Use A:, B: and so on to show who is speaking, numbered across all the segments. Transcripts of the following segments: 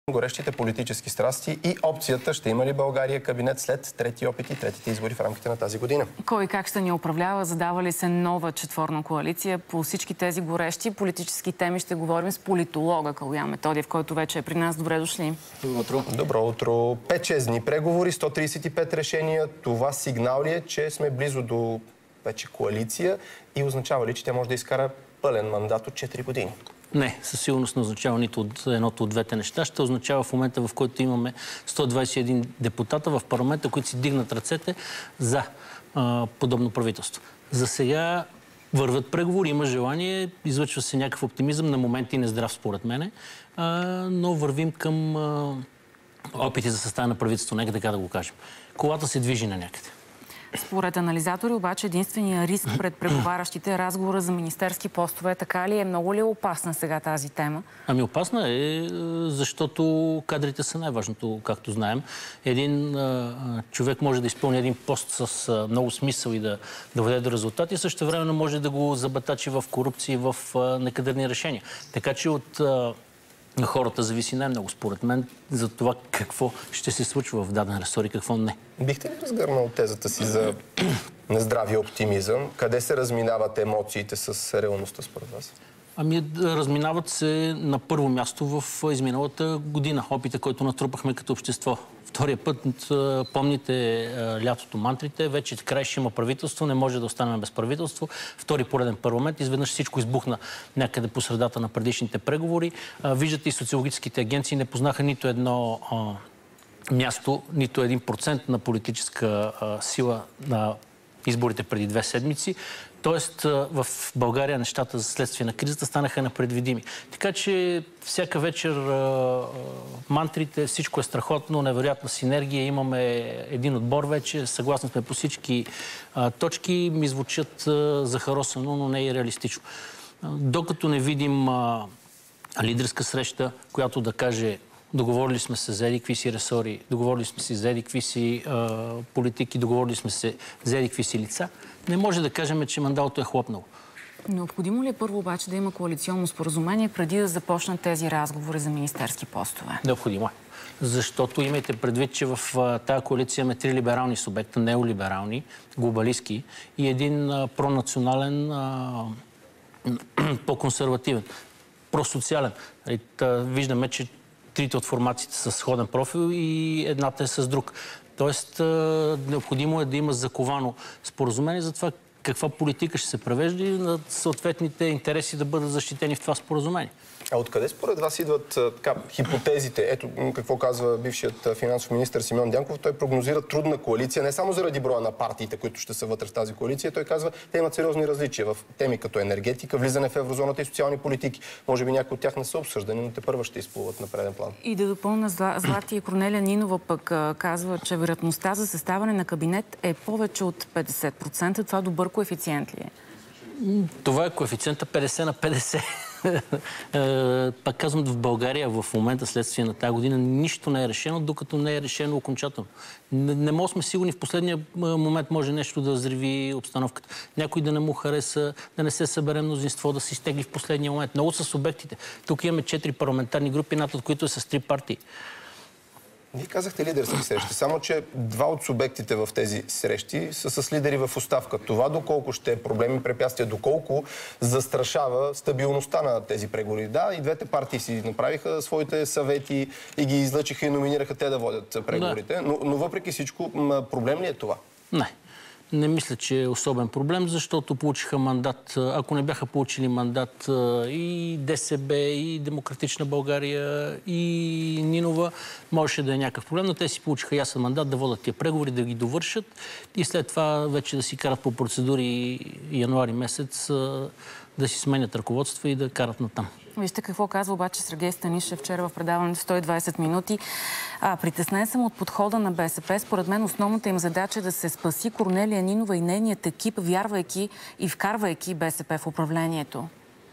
A: горещите политически страсти и опцията ще има ли България кабинет след трети опит и третите избори в рамките на тази година.
B: Кой как ще ни управлява? Задава ли се нова четворна коалиция? По всички тези горещи политически теми ще говорим с политолога Калоян Методиев, който вече е при нас. Добре дошли.
C: Добро утро.
A: Добро утро. 5-6 дни преговори, 135 решения. Това сигнал ли е, че сме близо до вече коалиция и означава ли, че тя може да изкара пълен мандат от 4 години?
C: Не, със сигурност не означава нито от едното от двете неща. Ще означава в момента, в който имаме 121 депутата в парламента, които си дигнат ръцете за подобно правителство. За сега върват преговори, има желание, излъчва се някакъв оптимизъм, на моменти нездрав според мене, но вървим към опити за състава на правителство, нека така да го кажем. Колата се движи на някъде.
B: Според анализатори обаче единствения риск пред преговарящите е разговора за министерски постове. Така ли е? Много ли е опасна сега тази тема? Ами
C: опасна е, защото кадрите са най-важното, както знаем. Един човек може да изпълни един пост с много смисъл и да доведе до резултати, също време може да го забатачи в корупция и в некадърни решения. Така че от хората зависи най-много, според мен, за това какво ще се случва в даден ресор и какво не.
A: Бихте ли разгърнал тезата си за нездравия оптимизъм? Къде се разминават емоциите с реалността според вас?
C: Ами, разминават се на първо място в изминалата година. Опита, който натрупахме като общество. Втория път, помните лятото мантрите, вече край ще има правителство, не може да останем без правителство. Втори пореден парламент, изведнъж всичко избухна някъде по средата на предишните преговори. Виждате, и социологическите агенции не познаха нито едно място, нито 1% на политическа сила на изборите преди 2 седмици. Тоест в България нещата за следствие на кризата станаха непредвидими. Така че всяка вечер мантрите, всичко е страхотно, невероятна синергия, имаме един отбор вече, съгласни сме по всички точки, ми звучат захаросано, но не и реалистично. Докато не видим лидерска среща, която да каже: договорили сме се за едикви си ресори, договорили сме се за едикви си политики, договорили сме се за едикви си лица, не може да кажем, че мандалото е хлопнало.
B: Необходимо ли е първо обаче да има коалиционно споразумение преди да започнат тези разговори за министерски постове?
C: Необходимо е. Защото имайте предвид, че в тази коалиция има 3 либерални субекта, неолиберални, глобалистки и един пронационален, по-консервативен, просоциален. Виждаме, че 3 от формациите са сходен профил и едната е с друг. Тоест, необходимо е да има заковано споразумение за това каква политика ще се превежда и на съответните интереси да бъдат защитени в това споразумение.
A: А откъде според вас идват хипотезите? Ето какво казва бившият финансов министър Симеон Дянков. Той прогнозира трудна коалиция, не само заради броя на партиите, които ще са вътре в тази коалиция. Той казва, те имат сериозни различия в теми като енергетика, влизане в еврозоната и социални политики. Може би някои от тях не са обсъждани, но те първа ще изплуват на преден план.
B: И да допълня, Златия Корнелия Нинова пък казва, че вероятността за съставане на кабинет е повече от 50%. Това добър коефициент ли е?
C: Това е коефициента 50 на 50. Пак казвам, в България в момента, следствие на тази година, нищо не е решено, докато не е решено окончателно. Не може сме сигурни, в последния момент може нещо да взриви обстановката. Някой да не му хареса, да не се събере мнозинство, да се изтегли в последния момент. Много са субектите. Тук имаме 4 парламентарни групи, над от които са с 3 партии.
A: Вие казахте лидерски срещи, само че 2 от субектите в тези срещи са с лидери в оставка. Това доколко ще е проблем и препятствия, доколко застрашава стабилността на тези преговори. Да, и двете партии си направиха своите съвети и ги излъчиха и номинираха те да водят преговорите. Да. Но въпреки всичко, проблем ли е това?
C: Не. Не мисля, че е особен проблем, защото получиха мандат. Ако не бяха получили мандат и ДСБ, и Демократична България, и Нинова, можеше да е някакъв проблем, но те си получиха ясен мандат да водят тия преговори, да ги довършат и след това вече да си карат по процедури януари месец, да си сменят ръководство и да карат натам.
B: Вижте какво казва обаче Сергей Станишев вчера в предаването 120 минути. Притеснен съм от подхода на БСП. Според мен основната им задача е да се спаси Корнелия Нинова и нейният екип, вярвайки и вкарвайки БСП в управлението.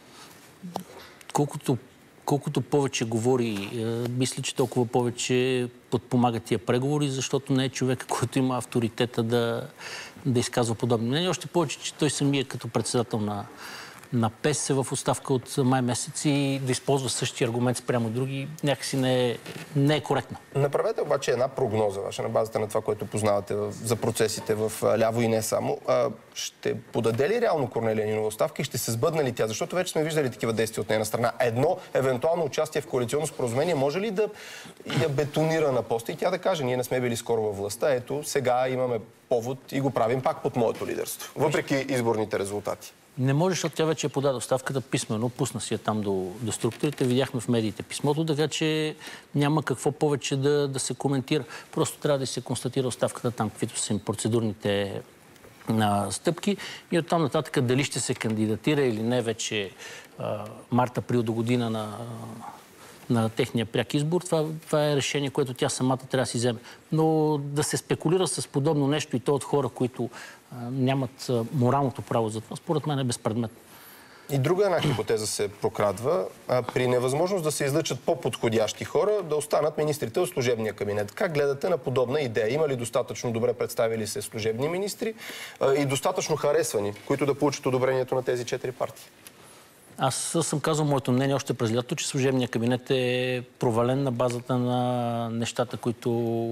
C: Колкото повече говори, мисля, че толкова повече подпомага тия преговори, защото не е човек, който има авторитета да изказва подобни мнения. Още повече, че той самия като председател на на ПЕС в оставка от май месец и да използва същия аргумент спрямо други, някакси не е коректно.
A: Направете обаче една прогноза ваша на базата на това, което познавате за процесите в ляво и не само. Ще подаде ли реално Корнелия Нинова оставка и ще се сбъдне ли тя? Защото вече сме виждали такива действия от нейна страна. Едно евентуално участие в коалиционно споразумение може ли да я бетонира на поста и тя да каже, ние не сме били скоро във властта, ето сега имаме повод и го правим пак под моето лидерство, въпреки изборните резултати?
C: Не може, защото тя вече подаде оставката писмено, пусна си я там до структурите, видяхме в медиите писмото, така че няма какво повече да се коментира. Просто трябва да се констатира оставката там, каквито са им процедурните стъпки и оттам нататък дали ще се кандидатира или не вече март-април до година на техния пряк избор. Това е решение, което тя самата трябва да си вземе. Но да се спекулира с подобно нещо и то от хора, които нямат моралното право за това, според мен е безпредметно.
A: И друга една хипотеза се прокрадва. При невъзможност да се излъчат по-подходящи хора, да останат министрите от служебния кабинет. Как гледате на подобна идея? Има ли достатъчно добре представили се служебни министри и достатъчно харесвани, които да получат одобрението на тези 4 партии?
C: Аз съм казал моето мнение още през лято, че служебният кабинет е провален на базата на нещата, които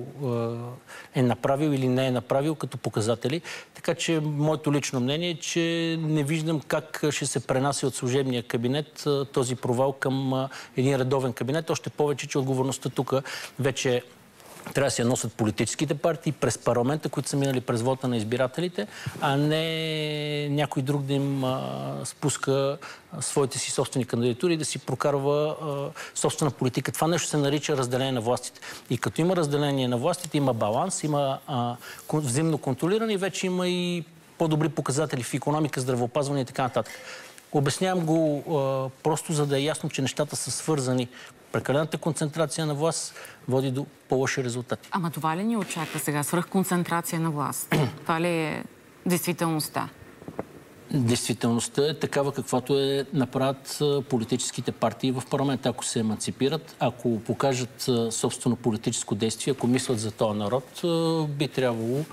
C: е направил или не е направил като показатели. Така че моето лично мнение е, че не виждам как ще се пренася от служебния кабинет този провал към един редовен кабинет. Още повече, че отговорността тук вече трябва да се носят политическите партии през парламента, които са минали през вота на избирателите, а не някой друг да им спуска своите си собствени кандидатури и да си прокарва собствена политика. Това нещо се нарича разделение на властите. И като има разделение на властите, има баланс, има взаимно контролиране и вече има и по-добри показатели в икономика, здравеопазване и така нататък. Обяснявам го просто за да е ясно, че нещата са свързани. Прекалената концентрация на власт води до по-лоши резултати.
B: Ама това ли ни очаква сега? Свръхконцентрация на власт? Това ли е действителността?
C: Действителността е такава, каквато направят политическите партии в парламента. Ако се еманципират, ако покажат собствено политическо действие, ако мислят за този народ, би трябвало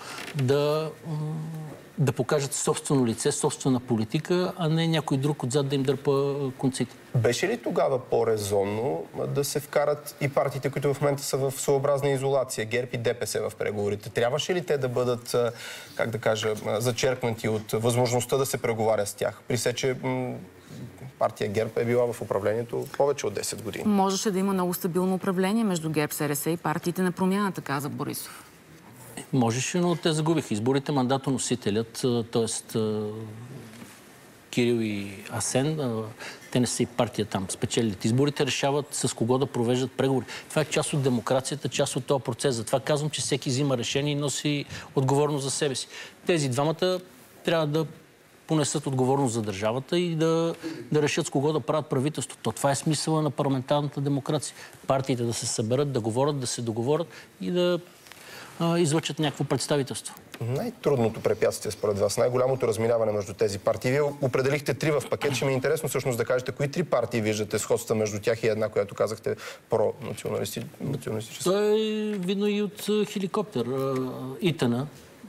C: да покажат собствено лице, собствена политика, а не някой друг отзад да им дърпа конците.
A: Беше ли тогава по-резонно да се вкарат и партиите, които в момента са в своеобразна изолация, ГЕРБ и ДПС в преговорите? Трябваше ли те да бъдат, как да кажа, зачеркнати от възможността да се преговаря с тях? При все, че партия ГЕРБ е била в управлението повече от 10 години.
B: Можеше да има много стабилно управление между ГЕРБ, СРС и партиите на промяната, каза Борисов.
C: Можеше, но те загубиха изборите. Мандатоносителят, т.е. Кирил и Асен, те не са и партия там, спечелят изборите, решават с кого да провеждат преговори. Това е част от демокрацията, част от този процес. Затова казвам, че всеки взима решение и носи отговорност за себе си. Тези двамата трябва да понесат отговорност за държавата и да решат с кого да правят правителството. Това е смисъла на парламентарната демокрация. Партиите да се съберат, да говорят, да се договорят и да излъчат някакво представителство.
A: Най-трудното препятствие според вас, най-голямото разминаване между тези партии. Вие определихте 3 в пакет. Ще ми е интересно всъщност да кажете кои 3 партии виждате сходства между тях и една, която казахте про-националистическа.
C: Това е видно и от Хеликоптер. ИТН,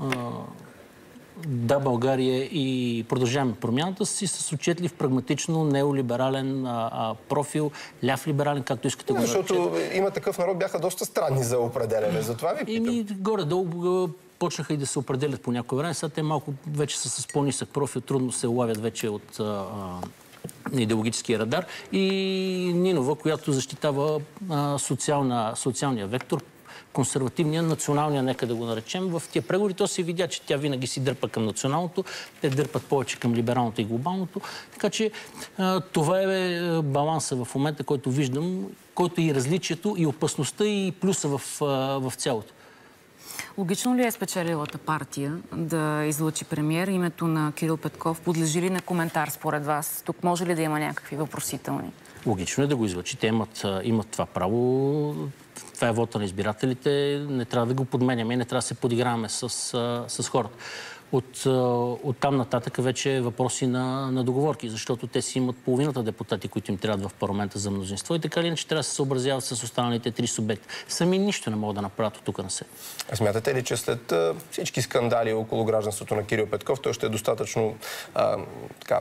C: Да, България и Продължаваме промяната си с отчетлив, прагматично, неолиберален профил, ляв либерален, както искате го наречете.
A: Защото Има такъв народ бяха доста странни за определяне. Затова ви питам.
C: И горе-долу почнаха и да се определят по някое време. Сега те малко вече са с по-нисък профил, трудно се улавят вече от идеологическия радар. И Нинова, която защитава социалния вектор, консервативния, националния, нека да го наречем. В тия преговори то се видя, че тя винаги си дърпа към националното, те дърпат повече към либералното и глобалното. Така че това е баланса в момента, който виждам, който и различието, и опасността, и плюса в цялото.
B: Логично ли е спечелилата партия да излъчи премиер? Името на Кирил Петков подлежи ли на коментар според вас? Тук може ли да има някакви въпросителни?
C: Логично е да го излъчи. Те имат това право. Това е вота на избирателите. Не трябва да го подменяме и не трябва да се подиграваме с хората. От там нататък вече е въпроси на договорки, защото те си имат половината депутати, които им трябват в парламента за мнозинство и така ли иначе трябва да се съобразяват с останалите 3 субекти. Сами нищо не могат да направят от тук на се.
A: А смятате ли, че след всички скандали около гражданството на Кирил Петков, той ще е достатъчно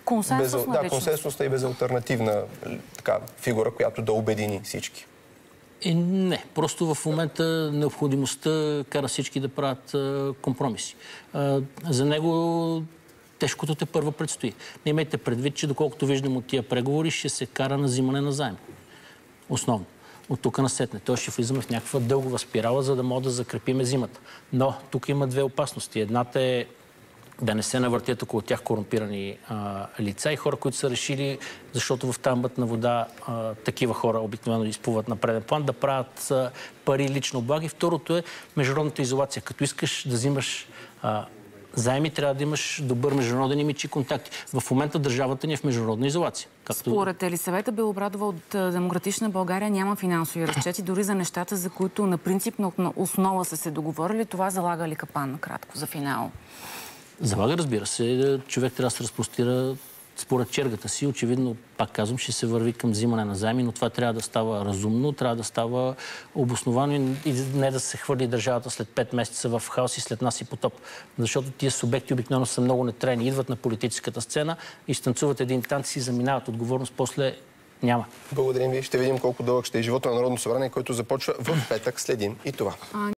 B: Консенсусна личност.
A: консенсусна и безалтернативна фигура, която да обедини всички.
C: Не, просто в момента необходимостта кара всички да правят компромиси. За него тежкото те първо предстои. Не имайте предвид, че доколкото виждам от тия преговори, ще се кара на взимане на заем. Основно. От тук насетне. Той ще влизаме в някаква дългова спирала, за да може да закрепиме зимата. Но тук има две опасности. Едната е да не се навъртят около тях корумпирани лица и хора, които са решили, защото в тамбът вода такива хора обикновено изплуват на преден план, да правят пари лично облаги. Второто е международната изолация. Като искаш да взимаш заеми, трябва да имаш добър международен имидж и контакти. В момента държавата ни е в международна изолация.
B: Според Елисавета Белобрадова от Демократична България няма финансови разчети, дори за нещата, за които на принципна основа са се договорили. Това залага ли капан накратко за финал?
C: Залага, разбира се. Човек трябва да се разпростира според чергата си. Очевидно, пак казвам, ще се върви към взимане на заеми, но това трябва да става разумно, трябва да става обосновано и не да се хвърли държавата след 5 месеца в хаос и след нас и потоп. Защото тия субекти обикновено са много нетрайни. Идват на политическата сцена и станцуват един танц и заминават. Отговорност после няма.
A: Благодарим ви. Ще видим колко дълъг ще е живота на Народно събрание, който започва в петък. Следим и това.